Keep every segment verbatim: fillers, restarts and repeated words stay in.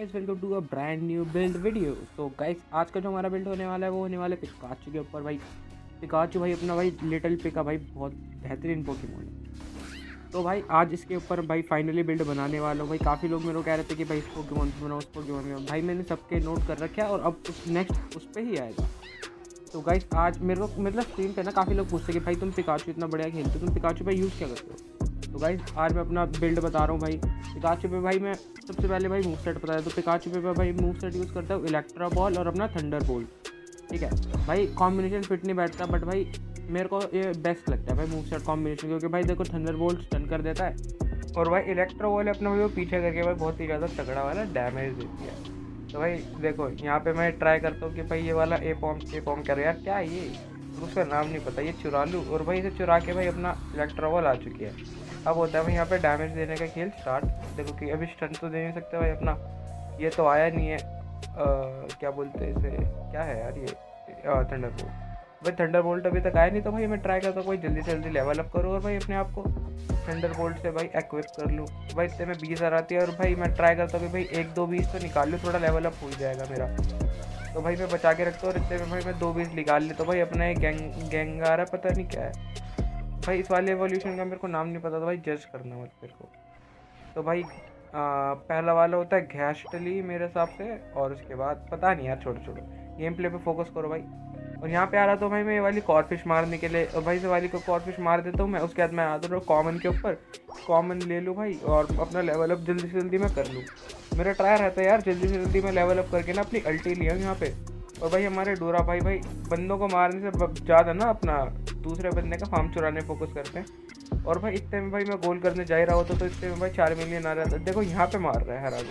Guys, welcome to a brand new build video. तो guys, आज का जो हमारा बिल्ड होने वाला है वो होने वाला है पिकाचू के ऊपर। भाई पिकाचू भाई अपना भाई लिटिल पिका भाई बहुत बेहतरीन पोकेमोन है। तो भाई आज इसके ऊपर भाई फाइनली बिल्ड बनाने वाला हूँ। भाई काफ़ी लोग मेरे को कह रहे थे कि भाई इस पोकेमोन से बनाओ, उस पोकेमोन में भाई मैंने सबके नोट कर रखे हैं और अब उस नेक्स्ट उस पर ही आएगा। तो गाइस आज मेरे को मतलब स्क्रीन पे ना काफ़ी लोग पूछते कि भाई तुम पिकाचू इतना बढ़िया खेलते हो, तुम पिकाचू पे यूज़ क्या करते हो। तो गाइस आज मैं अपना बिल्ड बता रहा हूँ। भाई पिकाचू पे भाई मैं सबसे पहले भाई मूव सेट बताया। तो पिकाचू पे मैं भाई मूव सेट यूज़ करता हूँ इलेक्ट्रा बॉल और अपना थंडर बोल्ट। ठीक है भाई, कॉम्बिनेशन फिट नहीं बैठता बट भाई मेरे को ये बेस्ट लगता है भाई मूव सेट कॉम्बिनेशन, क्योंकि भाई देखो थंडर बोल्ट स्टन कर देता है और भाई इलेक्ट्रा बॉल अपना भाई वो पीछे करके भाई बहुत ही ज़्यादा तगड़ा वाला डैमेज देती है। तो भाई देखो यहाँ पे मैं ट्राई करता हूँ कि भाई ये वाला ए पॉम ए पॉम कर यार क्या है ये, उसका नाम नहीं पता, ये चुरा लूँ और भाई इसे चुरा के भाई अपना इलेक्ट्रा बॉल आ चुकी है। अब होता है भाई यहाँ पे डैमेज देने का खेल स्टार्ट। देखो कि अभी स्टन तो दे नहीं सकते भाई, अपना ये तो आया नहीं है। आ, क्या बोलते हैं इसे, क्या है यार ये थंडर बोल्ट। भाई थंडर बोल्ट अभी तक आया नहीं, तो भाई मैं ट्राई करता हूँ भाई जल्दी से जल्दी लेवल अप करूँ और भाई अपने आप को थंडर बोल्ट से भाई एक्विप कर लूँ। भाई इतने में बीस हज़ार आती है और भाई मैं ट्राई करता हूँ कि भाई एक दो बीस तो निकाल लूँ, थोड़ा लेवल अप हो जाएगा मेरा। तो भाई मैं बचा के रखता हूँ और इतने में भाई मैं दो बीस निकाल ली। तो भाई अपना एक गैंग गैंग आ रहा है, पता नहीं क्या है भाई, इस वाले एवोल्यूशन का मेरे को नाम नहीं पता, तो भाई जज करना मत मेरे को। तो भाई आ, पहला वाला होता है घैस्टली मेरे हिसाब से, और उसके बाद पता नहीं यार, छोड़ो छोड़ो, गेम प्ले पे फोकस करो भाई। और यहाँ पे आ रहा तो भाई मैं ये वाली कॉर्फिश मारने के लिए, और भाई से वाली को कॉर्फिश मार देता हूँ मैं। उसके बाद मैं आता हूँ कॉमन के ऊपर, कॉमन ले लूँ भाई और अपना लेवल अप जल्दी से जल्दी मैं कर लूँ। मेरा ट्राई रहता है यार जल्दी से जल्दी मैं लेवल अप करके ना अपनी अल्टी लिया यहाँ पे। और भाई हमारे डोरा भाई भाई बंदों को मारने से ज़्यादा ना अपना दूसरे बंदे का फार्म चुराने फोकस करते हैं। और भाई इतने में भाई मैं गोल करने जा ही रहा होता, तो इतने में भाई चार मिलियन आ रहा था। देखो यहाँ पे मार रहा है हर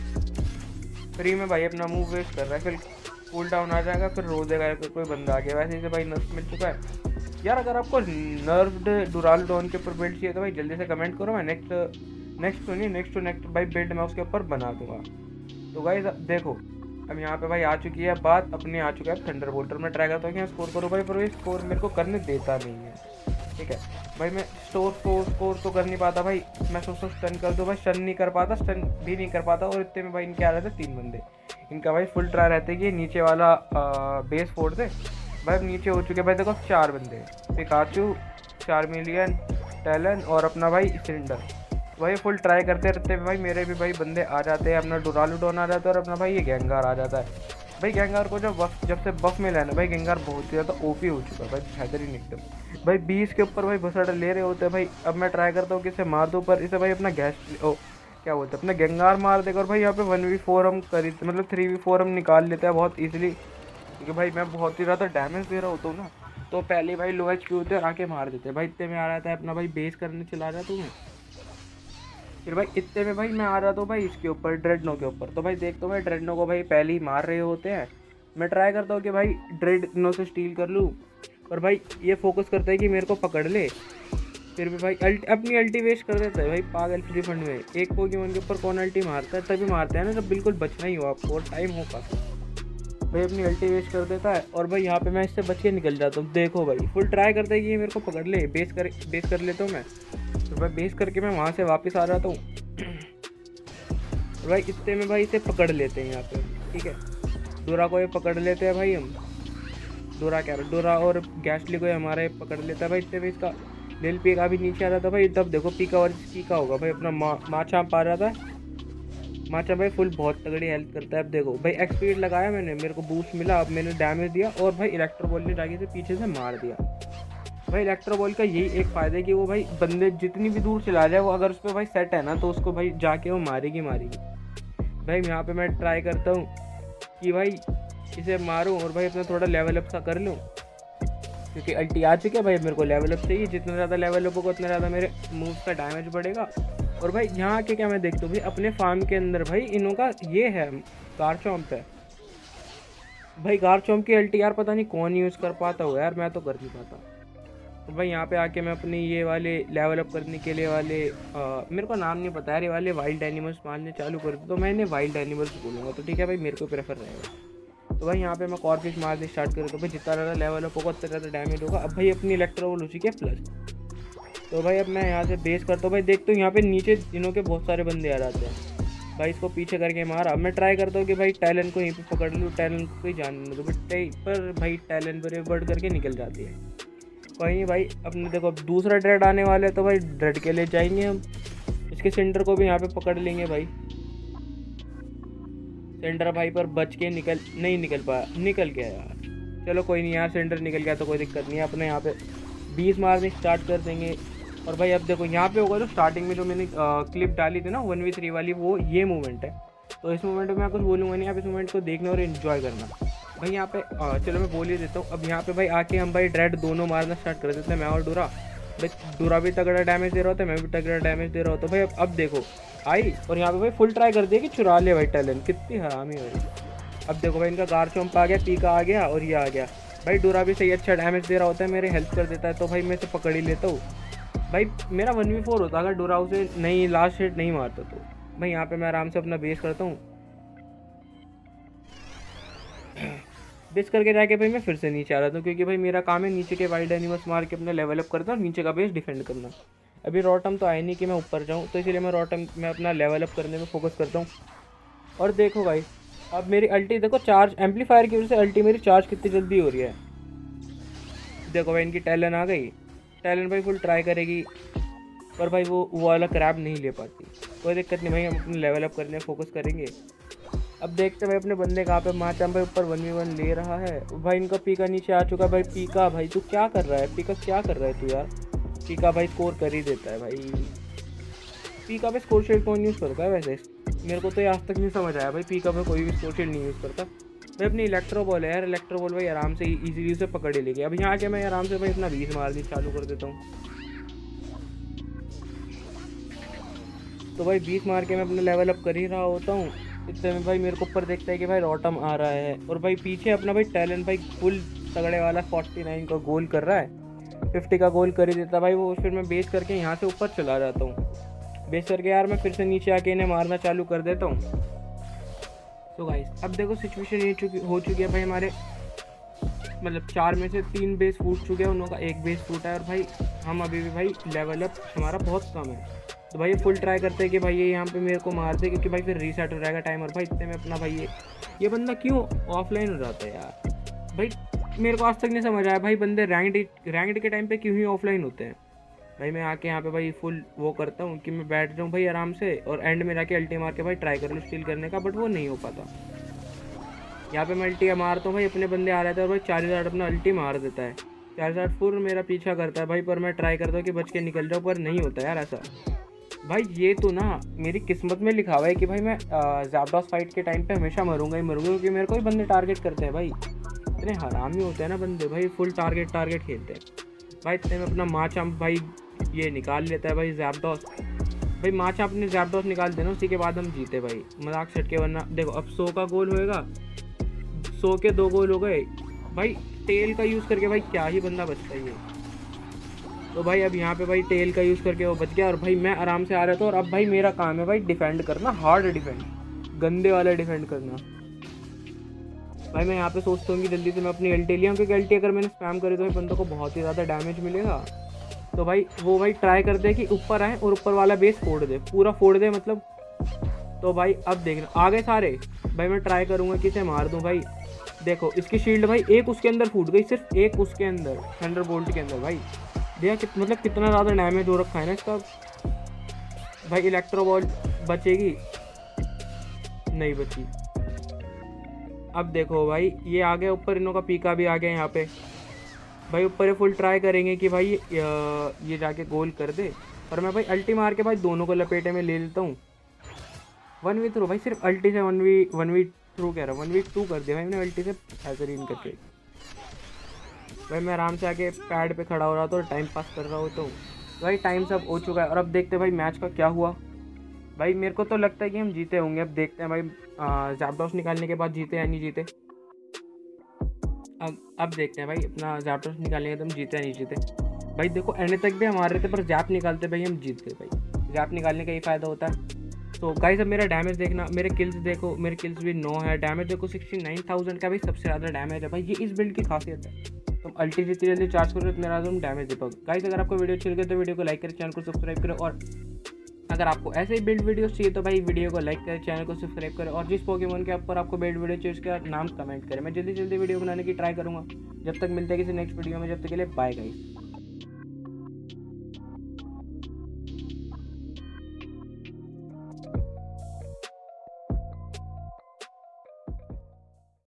आदमी फ्री में भाई, अपना मूव वेस्ट कर रहा है, फिर कूल डाउन आ जाएगा, फिर रो देगा फिर कोई बंदा आ गया। वैसे ही से भाई नर्व मिल चुका है यार। अगर आपको नर्व्ड डुरालडोन के ऊपर बिल्ड चाहिए तो भाई जल्दी से कमेंट करो, मैं नेक्स्ट नेक्स्ट तो नहीं नेक्स्ट टू नेक्स्ट भाई बिल्ड मैं उसके ऊपर बना दूंगा। तो गाइस देखो अब यहाँ पे भाई आ चुकी है बात, अपने आ चुका है थंडर बोल्ट। मैं ट्राई करता हूँ कि स्कोर करो भाई, पर ये स्कोर मेरे को करने देता नहीं है। ठीक है भाई, मैं स्टोर स्कोर स्कोर तो कर नहीं पाता भाई। मैं सोचता हूँ स्टन कर दो भाई, स्टन नहीं कर पाता, स्टन भी नहीं कर पाता। और इतने में भाई इनके आ रहे थे तीन बंदे, इनका भाई फुल ट्राई रहते कि नीचे वाला आ, बेस फोड़ दे। भाई नीचे हो चुके भाई देखो चार बंदे, पिकाचू, चारमिलियन, टैलन और अपना भाई सिलेंडर। भाई फुल ट्राई करते रहते भाई, मेरे भी भाई बंदे आ जाते हैं, अपना डुरालूडोन आ जाता है और अपना भाई ये गेंगार आ जाता है। भाई गेंगार को जब वक्त जब से बफ में लेना भाई, गेंगार बहुत ही ज़्यादा ओपी हो चुका है भाई, बेहतरीन एकदम। भाई बीस के ऊपर भाई बसड़ ले रहे होते हैं भाई। अब मैं ट्राई करता हूँ कि इसे मार दूँ, पर इसे भाई अपना गैस ओ क्या बोलते हैं अपना गेंगार मार देगा। और भाई यहाँ पे वन वी फोर हम खरीद मतलब थ्री वी फोर हम निकाल लेते हैं बहुत ईजिली, क्योंकि भाई मैं बहुत ही ज़्यादा डैमेज दे रहा होता हूँ ना। तो पहले भाई लो एच पी होते हैं आके मार देते हैं भाई। इतने में आ रहा था अपना भाई बेस करने चला रहा था मैं, फिर भाई इतने में भाई मैं आ रहा था भाई इसके ऊपर ड्रेडनो के ऊपर। तो भाई देखता हूँ भाई ड्रेडनो को भाई पहले ही मार रहे होते हैं। मैं ट्राई करता हूँ कि भाई ड्रेडनो से स्टील कर लूँ, और भाई ये फोकस करता है कि मेरे को पकड़ ले। फिर भी भाई अल्टी अपनी अल्टी वेस्ट कर देता है भाई पागल फ्री फंड में। एक पोकेमोन के ऊपर कौन अल्टी मारता है, तभी मारते हैं ना जब बिल्कुल बचना ही हो आपको और टाइम हो काफी। भाई अपनी अल्टी वेस्ट कर देता है और भाई यहाँ पे मैं इससे बच के निकल जाता हूँ। देखो भाई फुल ट्राई करता है कि ये मेरे को पकड़ ले, बेस कर बेस कर लेता हूँ मैं। तो भाई बेस करके मैं वहाँ से वापस आ जाता हूँ और भाई इतने में भाई इसे पकड़ लेते हैं यहाँ पे। ठीक है डोरा को ये पकड़ लेते हैं भाई हम, डोरा क्या डोरा और गैसली को हमारा पकड़ लेता है भाई। इतने में इसका लिल पीका भी नीचे आ रहा था भाई। तब देखो पीका और पीका होगा भाई अपना मा माछा पा रहा था। माचा भाई फुल बहुत तगड़ी हेल्प करता है। अब देखो भाई एक्सपीड लगाया मैंने, मेरे को बूस्ट मिला, अब मैंने डैमेज दिया और भाई इलेक्ट्रो बॉल ने जाके से पीछे से मार दिया। भाई इलेक्ट्रो बॉल का यही एक फ़ायदा है कि वो भाई बंदे जितनी भी दूर चला जाए, वो अगर उस पर भाई सेट है ना तो उसको भाई जाके वो मारेगी मारेगी। भाई यहाँ पे मैं ट्राई करता हूँ कि भाई इसे मारूँ और भाई अपना थोड़ा लेवल अप सा कर लूँ, क्योंकि अल्टी आ चुकी है भाई। मेरे को लेवल अप चाहिए, जितना ज़्यादा लेवल अप होगा उतना ज़्यादा मेरे मूव्स का डैमेज बढ़ेगा। और भाई यहाँ आके क्या मैं देखता हूँ भाई अपने फार्म के अंदर भाई इनों का ये है गारचॉम्प है भाई। गारचॉम्प की अल्टी यार पता नहीं कौन यूज़ कर पाता हो यार, मैं तो कर नहीं पाता। तो भाई यहाँ पे आके मैं अपनी ये वाले लेवल अप करने के लिए वाले आ, मेरे को नाम नहीं पता यार, ये वाले वाइल्ड एनिमल्स मारने चालू कर दो, तो मैं इन्हें वाइल्ड एनिमल्स बोलूँगा। तो ठीक है भाई मेरे को प्रेफर रहेगा। तो भाई यहाँ पे मैं कॉर्फिश मारने स्टार्ट करूँ, तो भाई जितना ज़्यादा लेवल अप होगा उतना ज़्यादा डैमेज होगा। अब भाई अपनी इलेक्ट्रो बॉल हो चुकी है प्लस। तो भाई अब मैं यहाँ से बेस करता हूँ भाई, देखता हूँ यहाँ पे नीचे इनों के बहुत सारे बंदे आ जाते हैं। भाई इसको पीछे करके मारा। अब मैं ट्राई करता हूँ कि भाई टैलेंट को यहीं पे पकड़ लूँ, टैलेंट को ही जानने दो, बट पर भाई टैलेंट पर रिवर्ट करके निकल जाती है। कोई नहीं भाई, अपने देखो अब दूसरा ड्रेड आने वाला है तो भाई ड्रेड के लिए जाएंगे हम। इसके सेंटर को भी यहाँ पे पकड़ लेंगे भाई। सेंटर भाई पर बच के निकल नहीं निकल पाया, निकल गया यार। चलो कोई नहीं यार, सेंटर निकल गया तो कोई दिक्कत नहीं है। अपने यहाँ पे बीस मारने स्टार्ट कर देंगे। और भाई अब देखो यहाँ पे होगा जो स्टार्टिंग में जो मैंने क्लिप डाली थी ना वन वी थ्री वाली, वो ये मूवमेंट है। तो इस मूवमेंट में मैं कुछ बोलूँगा नहीं, आप इस मूवमेंट को देखना और इन्जॉय करना भाई। यहाँ पे आ, चलो मैं बोल ही देता हूँ। अब यहाँ पे भाई आके हम भाई ड्रेड दोनों मारना स्टार्ट कर देते हैं, मैं और डूरा। भाई डूरा भी तगड़ा डैमेज दे रहा होता है, मैं भी तगड़ा डैमेज दे रहा होता भाई। अब अब देखो आई और यहाँ पे भाई फुल ट्राई कर दिया कि चुरा ले भाई टैलेंट, कितनी हरामी है भाई। अब देखो भाई इनका गारचोम्प आ गया, पीका आ गया और ये आ गया भाई। डूरा भी सही अच्छा डैमेज दे रहा होता है, मेरे हेल्प कर देता है, तो भाई मैं इसे पकड़ ही लेता हूँ भाई। मेरा वन वी फोर होता अगर डूरा उसे नहीं लास्ट हिट नहीं मारता तो। भाई यहाँ पे मैं आराम से अपना बेस करता हूँ। बेस करके जाके भाई मैं फिर से नीचे आ रहा हूँ, क्योंकि भाई मेरा काम है नीचे के वाइल्ड एनिमल्स मार के अपना लेवल अप करना और नीचे का बेस डिफेंड करना। अभी रॉटम तो आया नहीं कि मैं ऊपर जाऊँ, तो इसलिए मैं रॉटम में अपना लेवल अप करने में फोकस करता हूँ। और देखो भाई अब मेरी अल्टी देखो, चार्ज एम्पलीफायर की वजह से अल्टी मेरी चार्ज कितनी जल्दी हो रही है। देखो भाई इनकी टैलेंट आ गई, टैलेंट भाई फुल ट्राई करेगी पर भाई वो वो वाला क्रैब नहीं ले पाती। कोई दिक्कत नहीं भाई, हम अपने लेवल अप करने में फोकस करेंगे। अब देखते भाई अपने बंदे कहाँ पे। माचाम भाई ऊपर वन वी वन ले रहा है भाई। इनका पीका नीचे आ चुका भाई। पीका भाई तू क्या कर रहा है, पीका क्या कर रहा है तू यार। पीका भाई स्कोर कर ही देता है भाई। पीका पे स्कोर शील्ड कौन यूज़ करता है वैसे, मेरे को तो ये आज तक नहीं समझ आया भाई। पीका पे कोई भी स्कोर शील्ड नहीं यूज़ करता भाई। अपनी इलेक्ट्रो बॉल है यार, इलेक्ट्रो बॉल भाई आराम से इजीली उसे पकड़ ही लेगी। अब यहाँ के मैं आराम से भाई अपना बीस मारनी चालू कर देता हूँ। तो भाई बीस मार के मैं अपना लेवल अप कर ही रहा होता हूँ। इतने में भाई मेरे को ऊपर देखता है कि भाई रॉटम आ रहा है और भाई पीछे अपना भाई टैलेंट भाई फुल तगड़े वाला फोर्टी नाइन का गोल कर रहा है, फिफ्टी का गोल कर ही देता भाई वो। फिर मैं बेस करके यहाँ से ऊपर चला जाता हूँ। बेस करके यार मैं फिर से नीचे आके इन्हें मारना चालू कर देता हूँ। तो गाइस अब देखो सिचुएशन ये चुकी हो चुकी है भाई, हमारे मतलब चार में से तीन बेस फूट चुके हैं, उन लोगों का एक बेस फूटा है। और भाई हम अभी भी भाई लेवल अप हमारा बहुत कम है। तो भाई ये फुल ट्राई करते हैं कि भाई ये यहाँ पे मेरे को मार दे, क्योंकि भाई फिर रीसेट हो जाएगा टाइम। और भाई इतने में अपना भाई ये ये बंदा क्यों ऑफलाइन हो जाता है यार। भाई मेरे को आज तक नहीं समझ आया भाई, बंदे रैंक्ड रैंक्ड के टाइम पे क्यों ही ऑफलाइन होते हैं। भाई मैं आके यहाँ पे भाई फुल वो करता हूँ कि मैं बैठ जाऊँ भाई आराम से और एंड में जाके अल्टी मार के भाई ट्राई कर लूँ स्टील करने का, बट वो नहीं हो पाता। यहाँ पे मैं अल्टी मारता हूँ भाई, अपने बंदे आ रहे थे और भाई चार हज़ार अपना अल्टी मार देता है। चार हज़ार फुल मेरा पीछा करता है भाई, पर मैं ट्राई करता हूँ कि बच के निकल जाऊँ, पर नहीं होता यार ऐसा। भाई ये तो ना मेरी किस्मत में लिखा हुआ है कि भाई मैं ज़्याबडॉस फाइट के टाइम पे हमेशा मरूंगा ही मरूंगा, क्योंकि मेरे को ही बंदे टारगेट करते हैं भाई। इतने हरामी होते हैं ना बंदे भाई, फुल टारगेट टारगेट खेलते हैं भाई। इतने में अपना माचाम भाई ये निकाल लेता है भाई ज़्याबडॉस। भाई माचाम अपने ज़्याबडॉस निकाल देना, उसी के बाद हम जीते भाई, मजाक छट के। वरना देखो अब सौ का गोल होएगा, सौ के दो गोल हो गए भाई। टेल का यूज़ करके भाई क्या ही बंदा बचता है ये। तो भाई अब यहाँ पे भाई टेल का यूज़ करके वो बच गया और भाई मैं आराम से आ रहा था। और अब भाई मेरा काम है भाई डिफेंड करना, हार्ड डिफेंड, गंदे वाला डिफेंड करना। भाई मैं यहाँ पे सोचता हूँ कि जल्दी से मैं अपनी अल्टी लिया, क्योंकि अल्टी अगर मैंने स्पैम करी तो भाई बंदों को बहुत ही ज़्यादा डैमेज मिलेगा। तो भाई वो भाई ट्राई करते हैं कि ऊपर आए और ऊपर वाला बेस फोड़ दे, पूरा फोड़ दे मतलब। तो भाई अब देखना आ गए सारे भाई, मैं ट्राई करूँगा कि इसे मार दूँ भाई। देखो इसकी शील्ड भाई एक उसके अंदर फूट गई, सिर्फ एक उसके अंदर, थंडर बोल्ट के अंदर भाई। देखा कि मतलब कितना ज़्यादा डैमेज हो रखा है ना इसका। भाई इलेक्ट्रो बॉल बचेगी नहीं बची। अब देखो भाई ये आ गया ऊपर, इनों का पीका भी आ गया यहाँ पे भाई। ऊपर ये फुल ट्राई करेंगे कि भाई ये जाके गोल कर दे, पर मैं भाई अल्टी मार के भाई दोनों को लपेटे में ले लेता हूँ। वन वी थ्रू भाई, सिर्फ अल्टी से one v one v through कह रहा हूँ, वन वी टू कर दिया भाई मैंने अल्टी से हैजरीन करके। भाई मैं आराम से आके पैड पे खड़ा हो रहा था और टाइम पास कर रहा हूँ। तो भाई टाइम सब हो चुका है और अब देखते हैं भाई मैच का क्या हुआ। भाई मेरे को तो लगता है कि हम जीते होंगे। अब देखते हैं भाई ज़्याबडॉस निकालने के बाद जीते या नहीं जीते। अब अब देखते हैं भाई अपना ज़्याबडॉस निकालने के बाद हम जीते या नहीं जीते। भाई देखो एंड तक भी हम हार रहे थे, पर ज़ैप निकालते भाई हम जीत गए भाई। ज़ैप निकालने का ही फ़ायदा होता है। तो गाइस अब मेरा डैमेज देखना, मेरे किल्स देखो, मेरे किल्स भी नौ है, डैमेज देखो सिक्सटी नाइन थाउजेंड का भाई सबसे ज़्यादा डैमेज है भाई। ये इस बिल्ड की खासियत है, तुम अल्टी जितनी जल्दी चार्ज करो इतना तुम डैमेज दे पाओगे। गाइस अगर आपको वीडियो अच्छी लगे तो वीडियो को लाइक करें, चैनल को सब्सक्राइब करें और अगर आपको ऐसे ही बिल्ड वीडियोस चाहिए तो भाई वीडियो को लाइक करें, चैनल को सब्सक्राइब करें और जिस पोकेमोन के ऊपर आपको बिल्ड वीडियो चाहिए उसका नाम कमेंट करें। मैं जल्दी जल्दी वीडियो बनाने की ट्राई करूँगा। जब तक मिलते हैं किसी नेक्स्ट वीडियो में, जब तक के लिए बाय गाइस।